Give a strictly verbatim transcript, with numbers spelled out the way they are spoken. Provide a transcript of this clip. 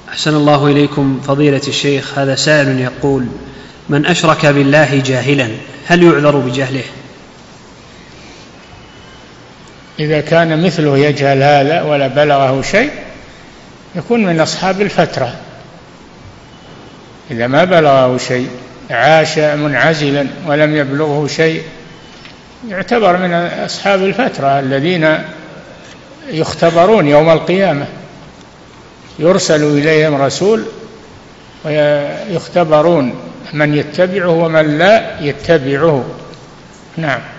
أحسن الله إليكم فضيلة الشيخ. هذا سائل يقول: من أشرك بالله جاهلا هل يعذر بجهله؟ إذا كان مثله يجهل هذا ولا بلغه شيء يكون من أصحاب الفترة. إذا ما بلغه شيء عاش منعزلا ولم يبلغه شيء يعتبر من أصحاب الفترة الذين يختبرون يوم القيامة، يرسل إليهم رسول ويختبرون من يتبعه ومن لا يتبعه. نعم.